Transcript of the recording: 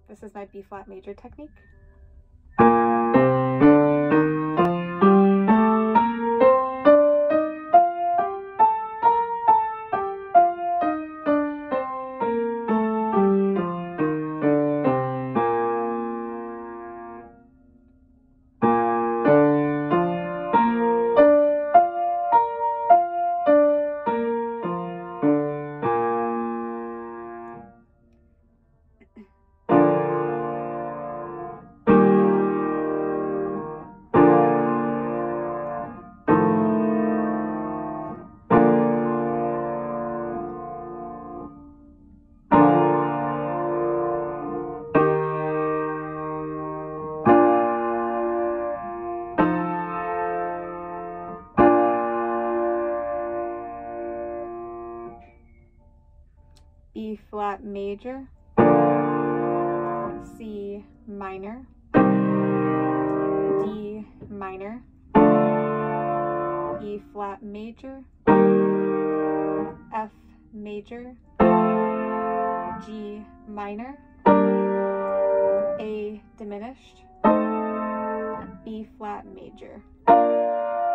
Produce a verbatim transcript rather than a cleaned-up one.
This is my B flat major technique. B flat major, C minor, D minor, E flat major, F major, G minor, A diminished, B flat major.